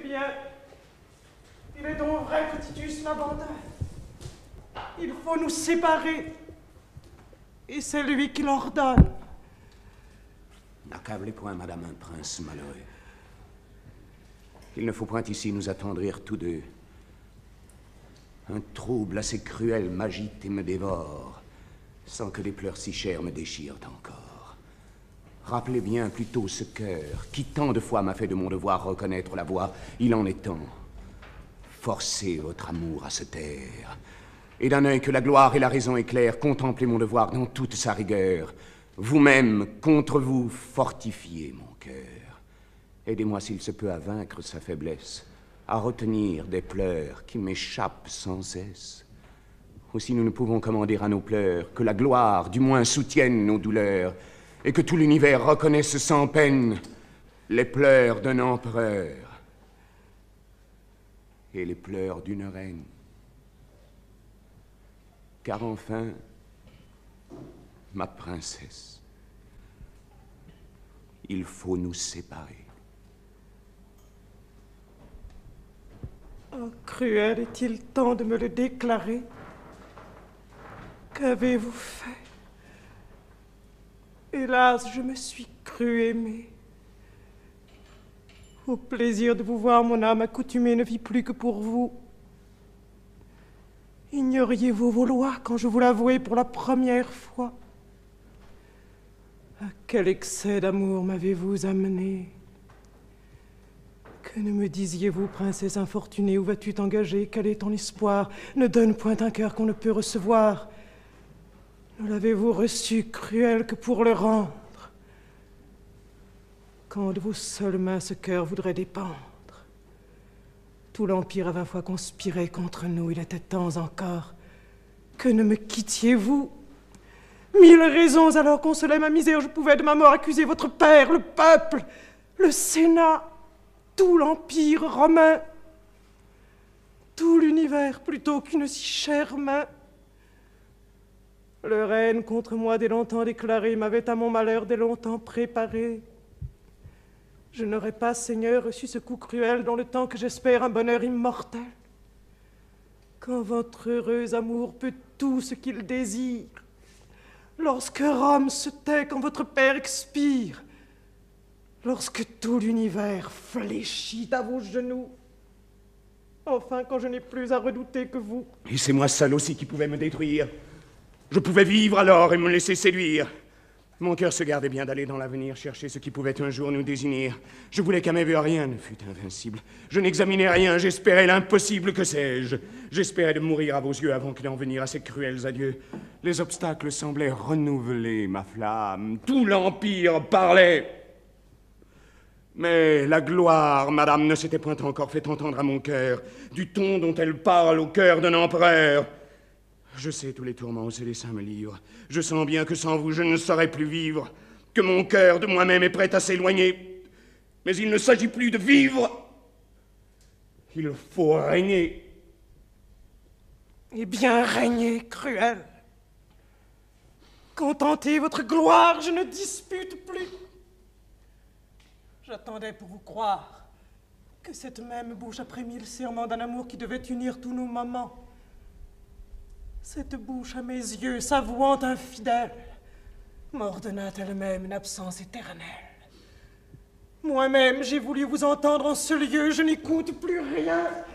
bien. Il est donc vrai que Titus m'abandonne. Il faut nous séparer. Et c'est lui qui l'ordonne. N'accablez point, madame, un prince malheureux. Il ne faut point ici nous attendrir tous deux. Un trouble assez cruel m'agite et me dévore, sans que des pleurs si chers me déchirent encore. Rappelez bien plutôt ce cœur qui tant de fois m'a fait de mon devoir reconnaître la voie. Il en est temps. Forcez votre amour à se taire. Et d'un œil que la gloire et la raison éclairent, contemplez mon devoir dans toute sa rigueur. Vous-même, contre vous, fortifiez mon cœur. Aidez-moi s'il se peut à vaincre sa faiblesse, à retenir des pleurs qui m'échappent sans cesse. Aussi nous ne pouvons commander à nos pleurs que la gloire du moins soutienne nos douleurs, et que tout l'univers reconnaisse sans peine les pleurs d'un empereur et les pleurs d'une reine. Car enfin, ma princesse, il faut nous séparer. Oh, cruel est-il temps de me le déclarer? Qu'avez-vous fait? Hélas, je me suis cru aimée. Au plaisir de vous voir, mon âme accoutumée ne vit plus que pour vous. Ignoriez-vous vos lois quand je vous l'avouai pour la première fois? À quel excès d'amour m'avez-vous amené? Que ne me disiez-vous, princesse infortunée, où vas-tu t'engager? Quel est ton espoir? Ne donne point un cœur qu'on ne peut recevoir. Ne l'avez-vous reçu, cruel, que pour le rendre? Quand de vos seules mains ce cœur voudrait dépendre? Tout l'Empire a 20 fois conspiré contre nous, il était temps encore. Que ne me quittiez-vous? 1000 raisons alors consolaient ma misère, je pouvais de ma mort accuser votre père, le peuple, le Sénat, tout l'Empire romain, tout l'univers plutôt qu'une si chère main. Leur haine contre moi dès longtemps déclarée m'avait à mon malheur dès longtemps préparé. Je n'aurais pas, Seigneur, reçu ce coup cruel dans le temps que j'espère un bonheur immortel. Quand votre heureux amour peut tout ce qu'il désire, lorsque Rome se tait, quand votre père expire, lorsque tout l'univers fléchit à vos genoux, enfin quand je n'ai plus à redouter que vous. Et c'est moi seul aussi qui pouvais me détruire. Je pouvais vivre alors et me laisser séduire. Mon cœur se gardait bien d'aller dans l'avenir chercher ce qui pouvait un jour nous désunir. Je voulais qu'à mes vœux rien ne fût invincible. Je n'examinais rien, j'espérais l'impossible, que sais-je. J'espérais de mourir à vos yeux avant qu'il en venir à ces cruels adieux. Les obstacles semblaient renouveler ma flamme. Tout l'Empire parlait. Mais la gloire, madame, ne s'était point encore fait entendre à mon cœur, du ton dont elle parle au cœur d'un empereur. Je sais tous les tourments où ce dessein me livre. Je sens bien que sans vous, je ne saurais plus vivre, que mon cœur de moi-même est prêt à s'éloigner. Mais il ne s'agit plus de vivre. Il faut régner. Eh bien, régnez, cruel. Contentez votre gloire, je ne dispute plus. J'attendais pour vous croire que cette même bouche, après 1000 serments d'un amour qui devait unir tous nos moments, cette bouche à mes yeux, s'avouant infidèle, m'ordonna elle-même une absence éternelle. Moi-même, j'ai voulu vous entendre en ce lieu, je n'écoute plus rien.